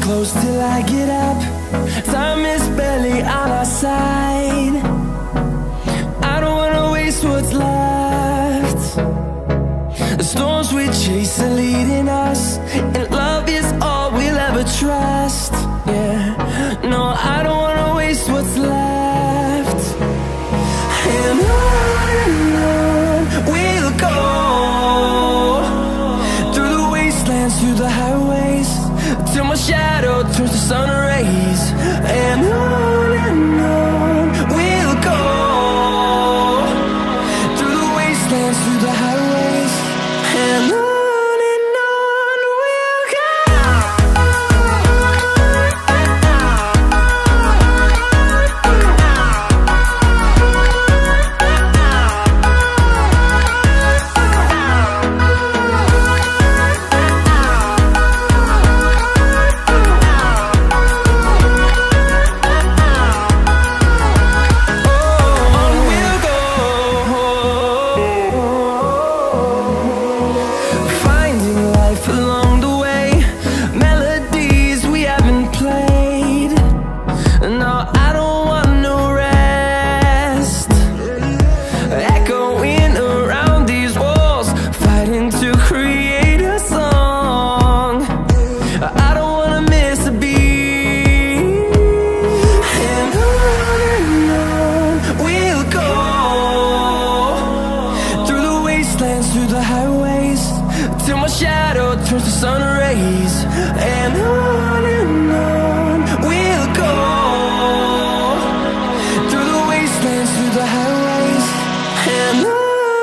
close till I get up. Time is barely on our side. I don't wanna waste what's left. The storms we chase are leading us, and love is all we'll ever trust. Yeah, no, I don't wanna waste what's left. And on we'll go, through the wastelands, through the highways, till my shadow turns to sun rays. And on we'll go, through the wastelands, through the highways, and on we'll go. Through the highways, till my shadow turns to sun rays. And on we'll go, through the wastelands, through the highways, and on we'll go.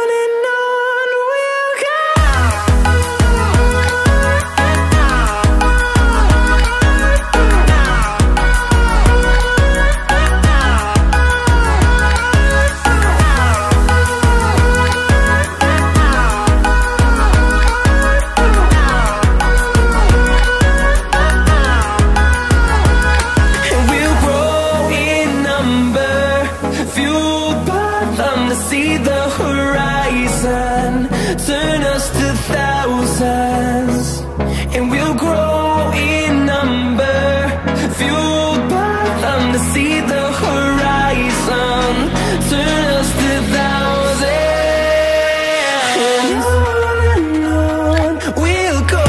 See the horizon, turn us to thousands, and we'll grow in number, fueled by them to see the horizon, turn us to thousands. And on we'll go,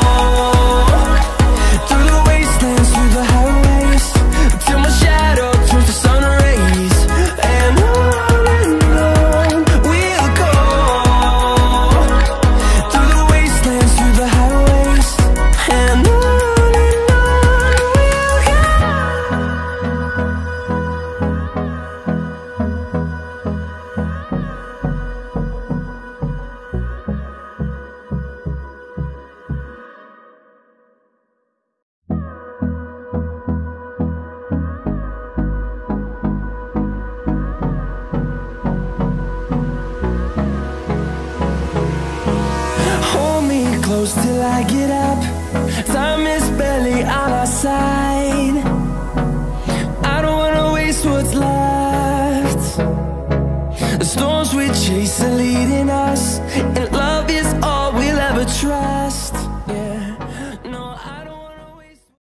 through the wastelands, through the highways, till my shadow turns to sun rays. And close till I get up. Time is barely on our side. I don't wanna waste what's left. The storms we chase are leading us, and love